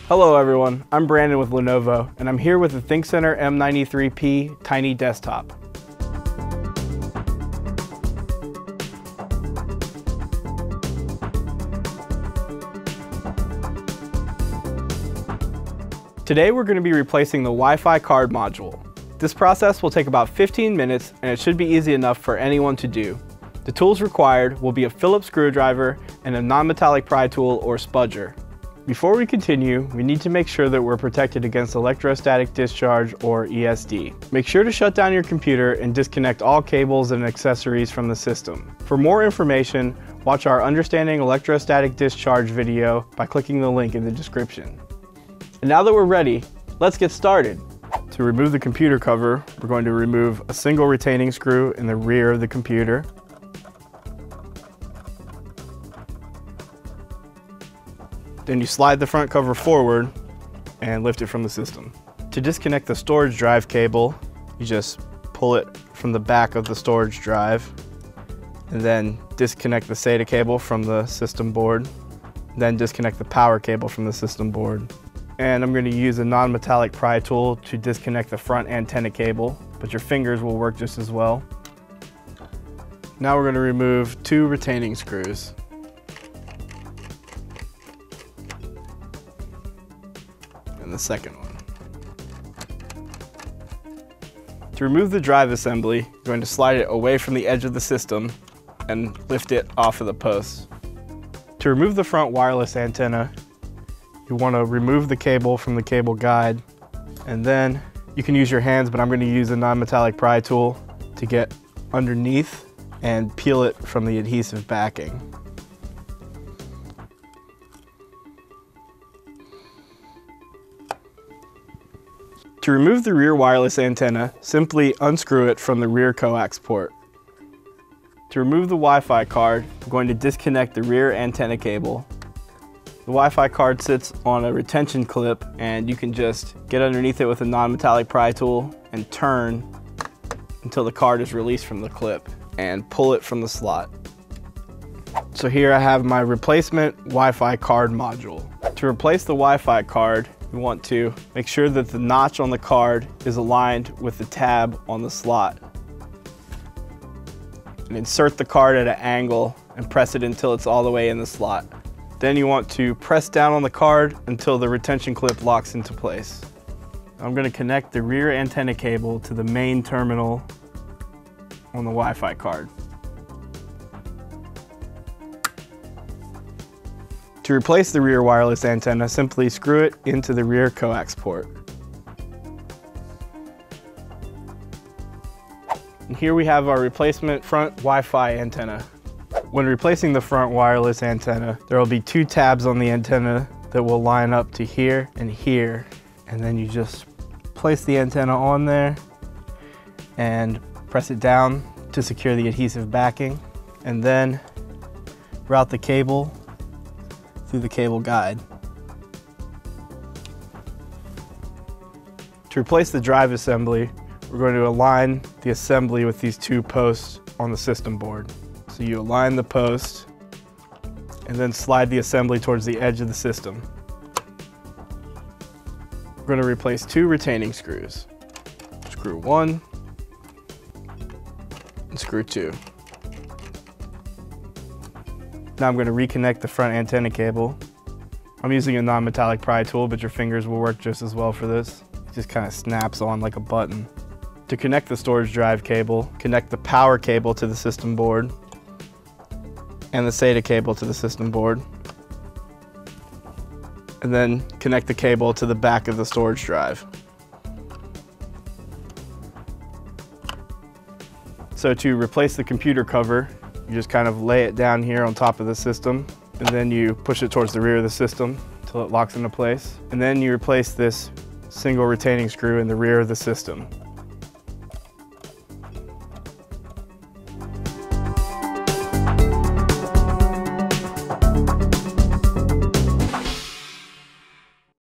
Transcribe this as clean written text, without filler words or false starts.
Hello everyone, I'm Brandon with Lenovo, and I'm here with the ThinkCentre M93P Tiny Desktop. Today we're going to be replacing the Wi-Fi card module. This process will take about 15 minutes and it should be easy enough for anyone to do. The tools required will be a Phillips screwdriver and a non-metallic pry tool or spudger. Before we continue, we need to make sure that we're protected against electrostatic discharge or ESD. Make sure to shut down your computer and disconnect all cables and accessories from the system. For more information, watch our Understanding Electrostatic Discharge video by clicking the link in the description. And now that we're ready, let's get started. To remove the computer cover, we're going to remove a single retaining screw in the rear of the computer. Then you slide the front cover forward and lift it from the system. To disconnect the storage drive cable, you just pull it from the back of the storage drive and then disconnect the SATA cable from the system board. Then disconnect the power cable from the system board. And I'm going to use a non-metallic pry tool to disconnect the front antenna cable, but your fingers will work just as well. Now we're going to remove 2 retaining screws. And the second one. To remove the drive assembly, you're going to slide it away from the edge of the system and lift it off of the post. To remove the front wireless antenna, you want to remove the cable from the cable guide, and then you can use your hands, but I'm going to use a non-metallic pry tool to get underneath and peel it from the adhesive backing. To remove the rear wireless antenna, simply unscrew it from the rear coax port. To remove the Wi-Fi card, I'm going to disconnect the rear antenna cable. The Wi-Fi card sits on a retention clip and you can just get underneath it with a non-metallic pry tool and turn until the card is released from the clip and pull it from the slot. So here I have my replacement Wi-Fi card module. To replace the Wi-Fi card, you want to make sure that the notch on the card is aligned with the tab on the slot. And insert the card at an angle and press it until it's all the way in the slot. Then you want to press down on the card until the retention clip locks into place. I'm going to connect the rear antenna cable to the main terminal on the Wi-Fi card. To replace the rear wireless antenna, simply screw it into the rear coax port. And here we have our replacement front Wi-Fi antenna. When replacing the front wireless antenna, there will be 2 tabs on the antenna that will line up to here, and then you just place the antenna on there and press it down to secure the adhesive backing, and then route the cable through the cable guide. To replace the drive assembly, we're going to align the assembly with these 2 posts on the system board. So you align the post and then slide the assembly towards the edge of the system. We're going to replace 2 retaining screws. Screw 1 and screw 2. Now I'm going to reconnect the front antenna cable. I'm using a non-metallic pry tool, but your fingers will work just as well for this. It just kind of snaps on like a button. To connect the storage drive cable, connect the power cable to the system board and the SATA cable to the system board. And then connect the cable to the back of the storage drive. So to replace the computer cover, you just kind of lay it down here on top of the system, and then you push it towards the rear of the system until it locks into place. And then you replace this single retaining screw in the rear of the system.